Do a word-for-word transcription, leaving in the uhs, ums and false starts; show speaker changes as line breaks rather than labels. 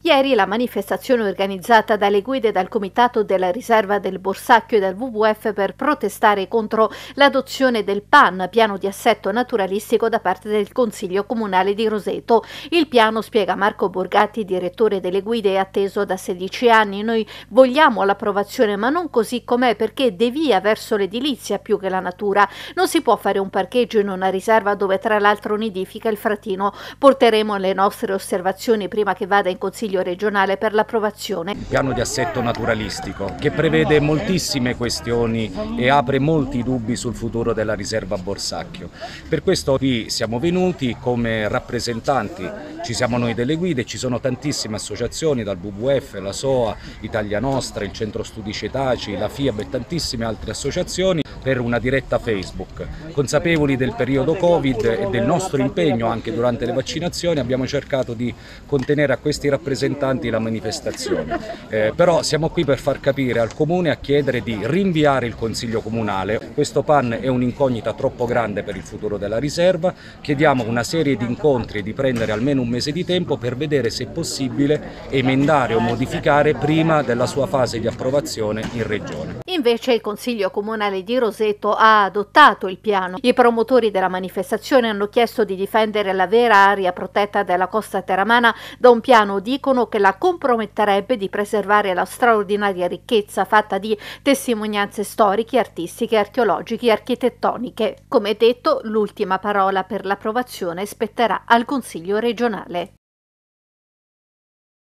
Ieri la manifestazione organizzata dalle guide dal Comitato della Riserva del Borsacchio e dal W W F per protestare contro l'adozione del P A N, piano di assetto naturalistico, da parte del Consiglio Comunale di Roseto. Il piano, spiega Marco Borgatti, direttore delle guide, è atteso da sedici anni. Noi vogliamo l'approvazione, ma non così com'è, perché devia verso l'edilizia più che la natura. Non si può fare un parcheggio in una riserva dove tra l'altro nidifica il fratino. Porteremo le nostre osservazioni prima che vada in Consiglio regionale per l'approvazione.
Piano di assetto naturalistico che prevede moltissime questioni e apre molti dubbi sul futuro della riserva Borsacchio. Per questo qui siamo venuti come rappresentanti, ci siamo noi delle guide, ci sono tantissime associazioni, dal W W F, la S O A, Italia Nostra, il Centro Studi Cetaci, la FIAB e tantissime altre associazioni, per una diretta Facebook. Consapevoli del periodo Covid e del nostro impegno anche durante le vaccinazioni, abbiamo cercato di contenere a questi rappresentanti la manifestazione. Eh, però siamo qui per far capire al Comune, a chiedere di rinviare il Consiglio Comunale. Questo P A N è un'incognita troppo grande per il futuro della riserva, chiediamo una serie di incontri e di prendere almeno un mese di tempo per vedere se è possibile emendare o modificare prima della sua fase di approvazione in Regione.
Invece il Consiglio Comunale di Roseto ha adottato il piano. I promotori della manifestazione hanno chiesto di difendere la vera area protetta della costa teramana da un piano, dicono, che la comprometterebbe di preservare la straordinaria ricchezza fatta di testimonianze storiche, artistiche, archeologiche e architettoniche. Come detto, l'ultima parola per l'approvazione spetterà al Consiglio regionale.